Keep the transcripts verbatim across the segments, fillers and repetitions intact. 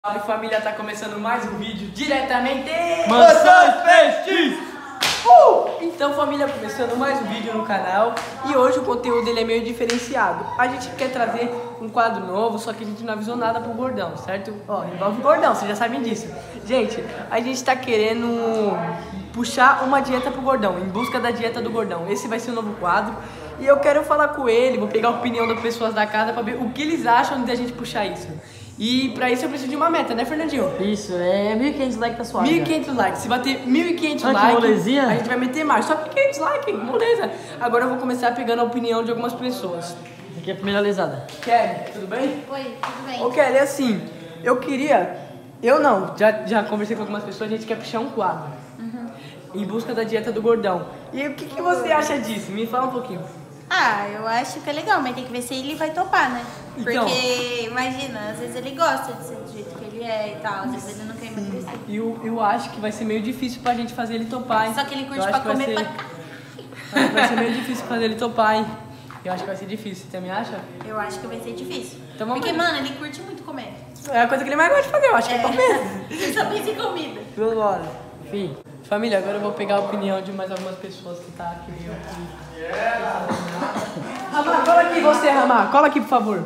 Salve família, tá começando mais um vídeo diretamente Mansões Peixes! Uh! Então família, começando mais um vídeo no canal. E hoje o conteúdo ele é meio diferenciado. A gente quer trazer um quadro novo, só que a gente não avisou nada pro Gordão, certo? Ó, envolve o Gordão, vocês já sabem disso. Gente, a gente tá querendo puxar uma dieta pro Gordão, em busca da dieta do Gordão. Esse vai ser o novo quadro. E eu quero falar com ele, vou pegar a opinião das pessoas da casa pra ver o que eles acham de a gente puxar isso. E pra isso eu preciso de uma meta, né, Fernandinho? Isso, é mil e quinhentos likes tá suave. mil e quinhentos likes. Se bater mil e quinhentos ah, likes, molezinha? a gente vai meter mais. Só mil e quinhentos likes, moleza. Agora eu vou começar pegando a opinião de algumas pessoas. Aqui é a primeira lesada. Kelly, tudo bem? Oi, tudo bem? Ô Kelly, assim, eu queria... Eu não, já, já conversei com algumas pessoas, a gente quer puxar um quadro. Uhum. Em busca da dieta do Gordão. E o que, que você acha disso? Me fala um pouquinho. Ah, eu acho que é legal, mas tem que ver se ele vai topar, né? Então. Porque, imagina, às vezes ele gosta de ser do jeito que ele é e tal, às vezes ele não quer emagrecer. E eu, eu acho que vai ser meio difícil pra gente fazer ele topar, hein? Só que ele curte Eu pra acho que vai comer ser- pra cá. Acho que vai ser meio difícil fazer ele topar, hein? Eu acho que vai ser difícil, você também acha? Eu acho que vai ser difícil. Então vamos Porque, ver. mano, ele curte muito comer. É a coisa que ele mais gosta de fazer, eu acho que é É. comer. Ele só pensa em comida. Bora. Fim. Família, agora eu vou pegar a opinião de mais algumas pessoas que tá aqui. Veio aqui. Ramar, cola aqui você, Ramar. Cola aqui, por favor.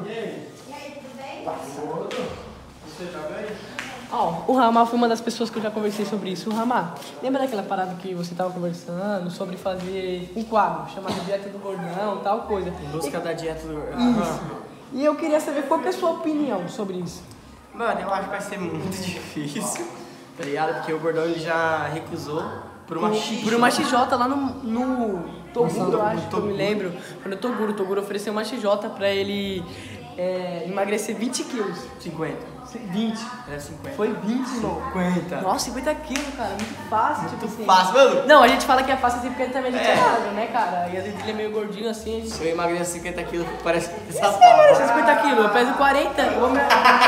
Ó, o Ramar foi uma das pessoas que eu já conversei sobre isso. O Ramar, lembra daquela parada que você tava conversando sobre fazer um quadro chamado Dieta do Gordão, tal coisa? Em busca da dieta do... Isso. E eu queria saber qual que é a sua opinião sobre isso. Mano, eu acho que vai ser muito difícil, tá ligado? Porque o Gordão ele já recusou por uma X. Por uma X J lá no, no Toguro, eu acho, que eu Toguro. me lembro. Foi no Toguro, o Toguro ofereceu uma X J pra ele é, emagrecer vinte quilos. cinquenta. vinte. Era cinquenta. Foi vinte, irmão. cinquenta. Nossa, cinquenta quilos, cara, muito fácil, tipo assim. Fácil, mano. Não, a gente fala que é fácil assim porque também a gente é, É. magro, né, cara? E às vezes ele é meio gordinho assim, a gente... Se eu emagrecer cinquenta quilos, parece que Você essa merece cinquenta quilos, eu peso quarenta. Eu vou me...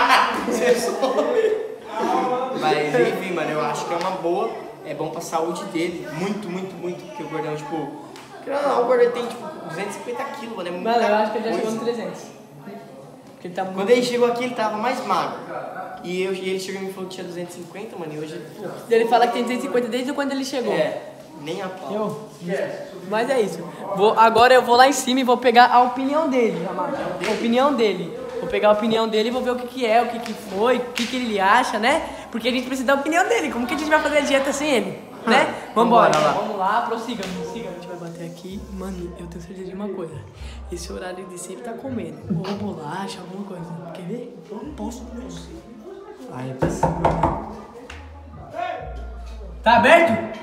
Mas enfim, mano, eu acho que é uma boa. É bom pra saúde dele. Muito, muito, muito. Porque o Gordão, tipo. Querendo ou não, o Gordão tem tipo duzentos e cinquenta quilos, mano. É muita Mano, eu acho que ele já coisa. chegou no trezentos. Porque ele tá muito... Quando ele chegou aqui, ele tava mais magro. E, eu, e ele chegou e me falou que tinha duzentos e cinquenta, mano. E hoje, pô. Ele fala que tem duzentos e cinquenta desde quando ele chegou. É, nem a pau. Eu? Mas é isso. Vou, agora eu vou lá em cima e vou pegar a opinião dele, Ramar. A opinião dele. Vou pegar a opinião dele e vou ver o que, que é, o que, que foi, o que, que ele acha, né? Porque a gente precisa da opinião dele. Como que a gente vai fazer a dieta sem ele? Né? Vambora. Vambora, lá. Vamos lá, prossiga, prossiga. A gente vai bater aqui. Mano, eu tenho certeza de uma coisa. Esse horário de sempre tá comendo. Ou bolacha, alguma coisa. Quer ver? Eu não posso com você. Ai, é possível. Tá aberto?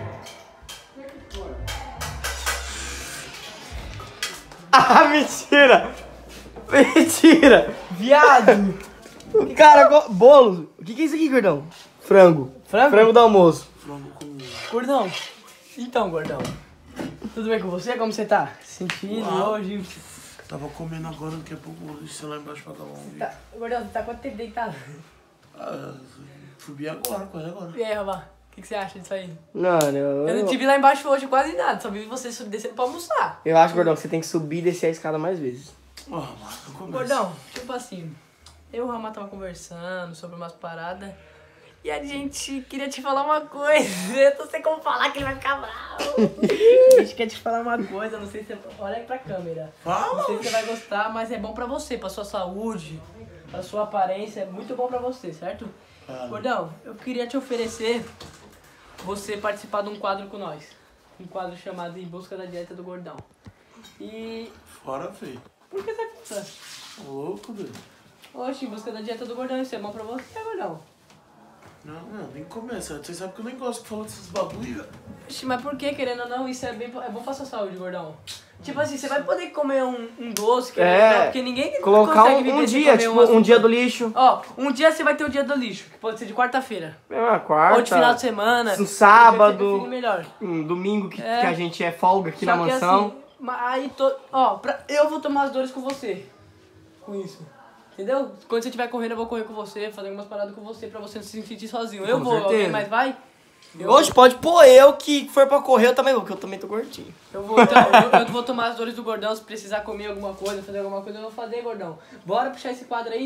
Ah, mentira! Mentira! Viado! Cara, go- bolo. O que, que é isso aqui, Gordão? Frango. Frango? Frango do almoço. Gordão. Então, gordão. Tudo bem com você? Como você tá? Sentindo hoje? Tava comendo agora, daqui a pouco vou descer lá embaixo pra gravar um vídeo. Tá, gordão, você tá quanto tempo deitado? Ah, subi agora, quase agora. E aí, Ramar? O que, que você acha disso aí? Mano, eu, Eu não te vi lá embaixo hoje quase nada, só vi você subir descendo pra almoçar. eu acho, Gordão, que você tem que subir e descer a escada mais vezes. Ó, mano, eu começo. Gordão, tipo assim, eu e o Ramar tava conversando sobre umas paradas e a gente queria te falar uma coisa. Eu não sei como falar que ele vai ficar bravo. A gente quer te falar uma coisa, não sei se você... Olha aí pra câmera. Fala! Não sei se você vai gostar, mas é bom pra você, pra sua saúde, pra sua aparência, é muito bom pra você, certo? Fala. Gordão, eu queria te oferecer você participar de um quadro com nós. Um quadro chamado Em Busca da Dieta do Gordão. E... Fora, feio. por que você tá... Louco, doido. Oxe, Em Busca da Dieta do Gordão, isso é bom pra você, Gordão? Não, não, nem começa. Você sabe que eu nem gosto de falar desses bagulho, velho. Oxe, mas por que, querendo ou não, isso é, bem, é bom pra sua saúde, Gordão? Tipo assim, você vai poder comer um, um doce, querendo ou não, É, porque ninguém colocar consegue um, viver um sem dia, comer tipo, um açúcar. um dia do lixo. Ó, um dia você vai ter o dia do lixo, que pode ser de quarta-feira. É uma quarta. Ou de final de semana. Um o dia sábado. que você prefere melhor. Um domingo que, É. que a gente é folga aqui Só na que mansão. assim, ma- aí to... ó, pra... eu vou tomar as dores com você. Com isso. Entendeu? Quando você estiver correndo, eu vou correr com você, fazer algumas paradas com você pra você não se sentir sozinho. Eu Com vou, certeza. alguém mais vai? Eu, Hoje pode pôr eu que for pra correr, eu também vou, porque eu também tô gordinho. eu vou, então, eu, eu vou tomar as dores do Gordão, se precisar comer alguma coisa, fazer alguma coisa, eu vou fazer, Gordão. Bora puxar esse quadro aí?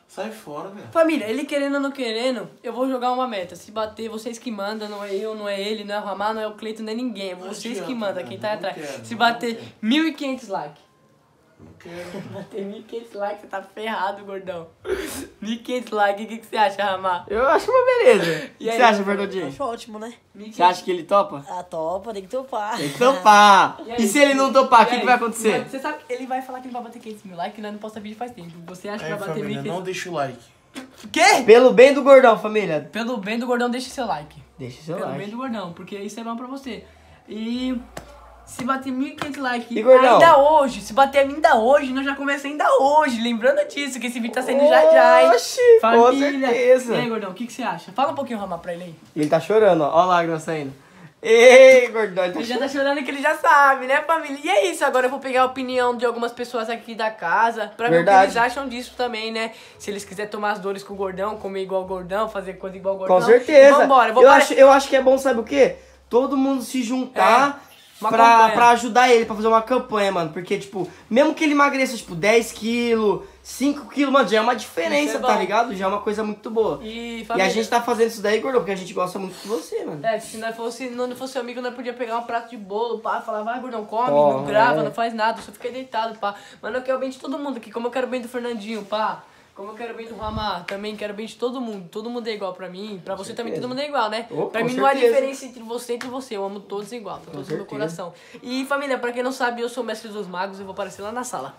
Sai fora, velho. Família, ele querendo ou não querendo, eu vou jogar uma meta. Se bater, vocês que mandam, não é eu, não é ele, não é o Ramar, não é o Cleiton, não é ninguém. É vocês que mandam, quem tá atrás. Se bater mil e quinhentos likes. Não quero. Se bater mil e quinhentos likes, você tá ferrado, gordão. mil e quinhentos likes, o que, que você acha, Ramar? Eu acho uma beleza. O que aí, você acha, Fernandinho? Fernandinho? Acho ótimo, né? Você acha que ele topa? Ah, topa, tem que topar. Tem que topar. E E, aí? se ele não topar, o E que, aí? que vai acontecer? Você sabe que ele vai falar que ele vai bater quinhentos mil likes, nós não posta vídeo faz tempo. Você acha que Aí, vai bater mil família, e não quinhentos? deixa o like. Quê? Pelo bem do gordão, família. Pelo bem do gordão, deixe seu like. Deixa seu Pelo like. bem do gordão, porque isso é bom pra você. E se bater mil e quinhentos likes E, gordão? ainda hoje, se bater ainda hoje, nós já começamos ainda hoje. Lembrando disso, que esse vídeo tá saindo já já, hein? Oxi, com certeza. E aí, gordão, o que, que você acha? Fala um pouquinho, Ramar, pra ele aí. Ele tá chorando, ó. Ó a lágrima saindo. Ei, gordão, ele tá Ele já chorando. tá chorando que ele já sabe, né, família? E é isso, agora eu vou pegar a opinião de algumas pessoas aqui da casa pra ver o que Verdade. eles acham disso também, né? Se eles quiserem tomar as dores com o gordão, comer igual o gordão, fazer coisa igual o gordão. Com certeza. Vambora, eu vou eu, pare- acho, eu acho que é bom, sabe o quê? Todo mundo se juntar É, uma pra, campanha. pra ajudar ele, pra fazer uma campanha, mano. Porque, tipo, mesmo que ele emagreça, tipo, dez quilos, cinco quilos, mano, já é uma diferença, Isso é tá bom. ligado? Já é uma coisa muito boa. E, E família, a gente tá fazendo isso daí, gordão, porque a gente gosta muito de você, mano. É, se nós fosse, não fosse amigo, nós podia pegar um prato de bolo, pá, falar, vai, gordão, come, Pô, não grava, é. não faz nada, só fica deitado, pá. Mas eu quero o bem de todo mundo aqui, como eu quero o bem do Fernandinho, pá. Como eu quero o bem do Ramar, também quero o bem de todo mundo. Todo mundo é igual pra mim, pra você também todo mundo é igual, né? Oh, pra com mim não há certeza. diferença entre você e entre você, eu amo todos igual, tá todos no meu certeza. coração. E família, pra quem não sabe, eu sou o mestre dos magos, eu vou aparecer lá na sala.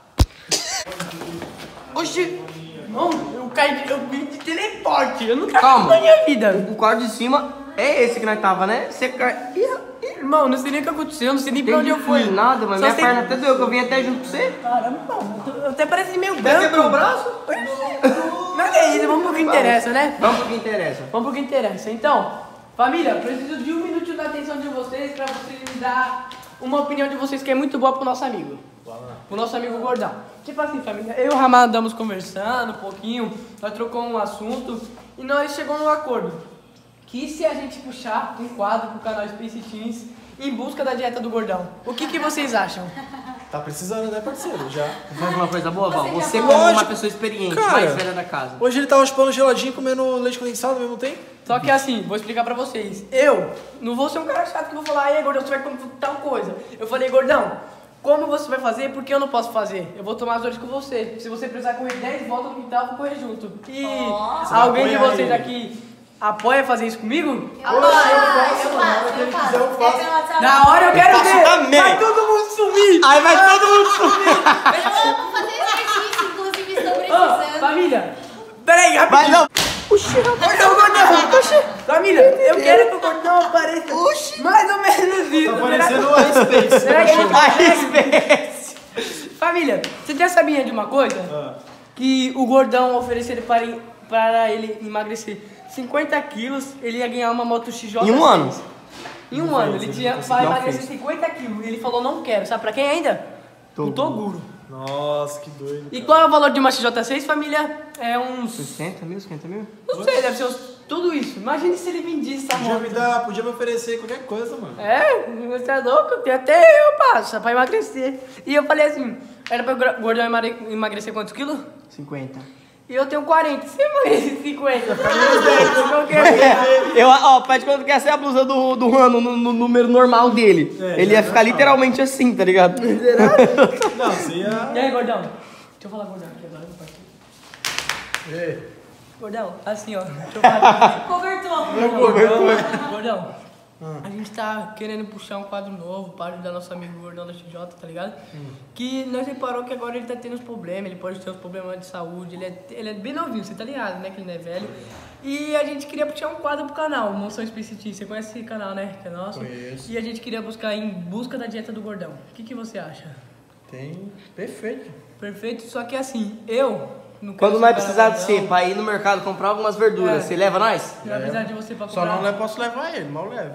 Oxi! Não, eu caí de, eu vim de teleporte, eu nunca Calma. vi na minha vida. O quarto de cima é esse que nós tava, né? Você cai... Ih, Irmão, não sei nem o que aconteceu, não sei nem pra Tem onde eu fui. nada, mas Só minha sei- perna até doeu, que eu vim até junto com você. Caramba, mano, eu tô- eu até parece meio Você branco. quebrou o braço? Mas é isso, vamos pro que interessa, né? Vamos pro que interessa. Vamos pro que interessa. Então, família, preciso de um minuto da atenção de vocês pra vocês me dar uma opinião de vocês que é muito boa pro nosso amigo. Pro nosso amigo gordão. Tipo assim, família, eu e o Ramar andamos conversando um pouquinho, nós trocamos um assunto e nós chegamos num acordo. Que se a gente puxar um quadro pro canal Space Teens em busca da dieta do gordão, o que, que vocês acham? Tá precisando, né, parceiro? Já. Faz uma coisa boa, Val. Você já Você falou? como uma Lógico. pessoa experiente, Cara. mais velha da casa. Hoje ele tava chupando geladinho e comendo leite condensado ao mesmo tempo. Só que assim, vou explicar pra vocês. Eu não vou ser um cara chato que vou falar, ei, gordão, você vai comer tal coisa. Eu falei, gordão, como você vai fazer? Porque eu não posso fazer. Eu vou tomar as dores com você. Se você precisar correr dez voltas no quintal, eu vou correr junto. E Nossa. alguém de Apoia vocês ele. aqui apoia fazer isso comigo? Eu faço, eu faço, eu faço. eu faço. É pelo WhatsApp. Na hora eu quero faço ver! também. Vai todo mundo sumir! Aí vai todo mundo sumir. Eu amo fazer exercício, inclusive estou Ô, precisando. família! Peraí, Vai rapidinho! não. Gordão, gordão! Oxi. Família, eu quero que o gordão apareça mais ou menos isso. Tá Será- parecendo o Space. Será que ele Aí, espécie. Família, você já sabia de uma coisa? Ah. Que o gordão ofereceram para, para ele emagrecer cinquenta quilos, ele ia ganhar uma moto X J. Em um ano? Em um ano, ele tinha para não emagrecer fez. cinquenta quilos. Ele falou, não quero. Sabe pra quem ainda? O Toguro. Nossa, que doido. E qual é o valor de uma X J seis, família? É uns... sessenta mil, cinquenta mil? Não sei, deve ser uns, tudo isso. Imagine se ele vendisse essa Podia moto. me dar, podia me oferecer qualquer coisa, mano. É, você é louco? Tem até eu passo pra emagrecer. E eu falei assim, era pra o gordão emare- emagrecer quantos quilos? cinquenta. E eu tenho quarenta. Se eu emagrecer cinquenta, eu não quero. Eu, ó, pede quando quer ser a blusa do, do Rano no, no número normal dele. É, Ele já ia é ficar normal. literalmente assim, tá ligado? Não, você ia... E aí, gordão? Deixa eu falar gordão aqui agora, meu parceiro. Ei, Gordão, assim, ó. Deixa eu falar. Cobertor. Gordão, gordão. A gente tá querendo puxar um quadro novo para ajudar nosso amigo gordão da X J, tá ligado? Que nós reparou que agora ele tá tendo uns problemas, ele pode ter uns problemas de saúde, ele é, ele é bem novinho, você tá ligado, né? Que ele não é velho. E a gente queria puxar um quadro pro canal, Moção Space Teens. Você conhece esse canal, né? Que é nosso. Conheço. E a gente queria buscar em busca da dieta do gordão. O que, que você acha? tem... Perfeito. Perfeito, só que assim, eu. Não quero Quando ser nós cara precisar de gordão, você pra ir no mercado comprar algumas verduras, É. você leva nós? eu vou precisar de você pra Só comprar. não le- posso levar ele, mal leve.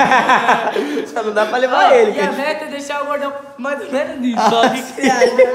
Só não dá pra levar Ah, ele. E a que- meta é deixar o gordão mais ou menos nisso. Só que você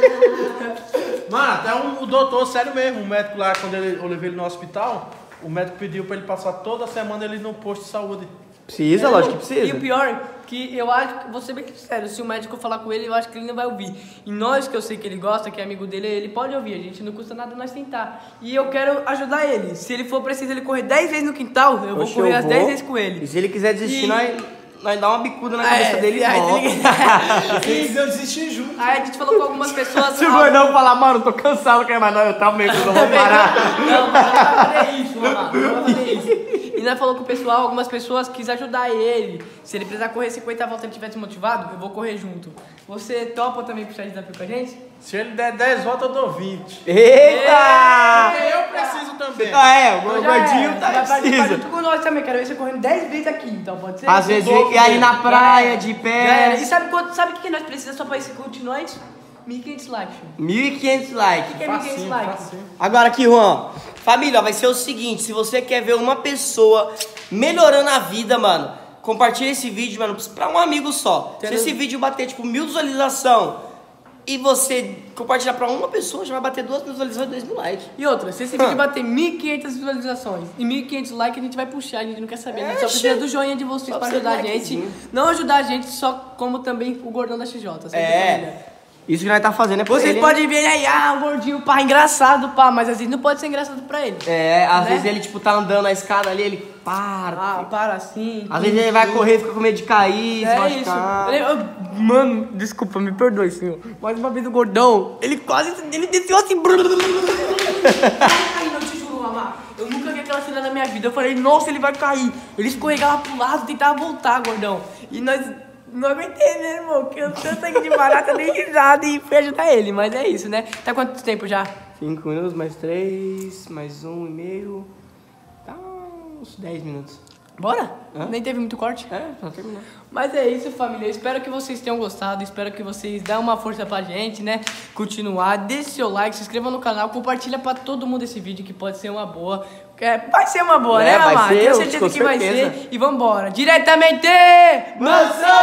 acha? Mano, até um, o doutor, sério mesmo, o médico lá, quando ele, eu levei ele no hospital, o médico pediu pra ele passar toda semana ele no posto de saúde. Precisa, É, lógico que precisa. E o pior, que eu acho, que vou ser bem sincero, se o médico falar com ele, eu acho que ele não vai ouvir. E nós, que eu sei que ele gosta, que é amigo dele, ele pode ouvir, a gente não custa nada nós tentar. E eu quero ajudar ele. Se ele for preciso ele correr dez vezes no quintal, eu vou Oxe, correr eu as vou. dez vezes com ele. E se ele quiser desistir, E- nós, nós dá uma bicuda na cabeça É, dele e aí volta. ele- Se quiser desistir junto. Aí a gente falou com algumas pessoas... Se o gordão falar, mano, tô cansado, quer mais não, eu tava meio que eu vou parar. Não, mas não vai fazer isso, mamá. Não vai fazer isso. E nós falou com o pessoal, algumas pessoas quis ajudar ele. Se ele precisar correr cinquenta voltas e ele estiver desmotivado, eu vou correr junto. Você topa também puxar desafio com a gente? Se ele der dez voltas, eu dou vinte. Eita! Eu preciso também. Ah, é, o Então já gordinho é. Você tá vai participar precisa. junto com nós também. Quero ver você correndo dez vezes aqui, então pode ser? Às vezes, Vou, e aí na já praia, era. de Já pé. era. E sabe quanto, sabe o que nós precisamos só pra esse continuar isso? mil e quinhentos likes. filho. mil e quinhentos likes. O que é mil e quinhentos likes? Agora aqui, Juan. Família, vai ser o seguinte, se você quer ver uma pessoa melhorando a vida, mano, compartilha esse vídeo, mano, pra um amigo só. Se esse vídeo bater, tipo, mil visualizações e você compartilhar pra uma pessoa, já vai bater duas visualizações e dois mil likes. E outra, se esse vídeo bater mil e quinhentas visualizações e mil e quinhentos likes, a gente vai puxar, a gente não quer saber. A gente só Oxe. precisa do joinha de vocês Só pra precisa ajudar do a gente. likezinho. Não ajudar a gente só como também o gordão da X J. certo, É. família? Isso que nós tá fazendo é pra Vocês ele. podem ver aí, ah, o gordinho, pá, engraçado, pá, mas às vezes não pode ser engraçado pra ele. É, às Né? vezes ele, tipo, tá andando na escada ali, ele para. Ah, para assim. Às vezes ele vai correr, fica com medo de cair, se É isso. machucar. Ele- eu- mano, desculpa, me perdoe, senhor. Mais uma vez o gordão, ele quase, ele desceu assim. Ai, não te juro, mamá. Eu nunca vi aquela cena na minha vida. Eu falei, nossa, ele vai cair. Ele escorregava pro lado, tentava voltar, gordão. E nós não aguentei, né, irmão? Que eu tanto aqui de barata, dei risada e fui ajudar ele. Mas é isso, né? Tá quanto tempo já? Cinco minutos, mais três, mais um e meio. Tá uns dez minutos. Bora? Hã? Nem teve muito corte. É, já terminou. Mas é isso, família. Eu espero que vocês tenham gostado. Espero que vocês dêem uma força pra gente, né? Continuar. Deixe seu like, se inscreva no canal. Compartilha pra todo mundo esse vídeo que pode ser uma boa. É, vai ser uma boa, É, né, vai Amar? ser, Tenho eu- certeza com que vai certeza. ser. E vambora. Diretamente! Mansão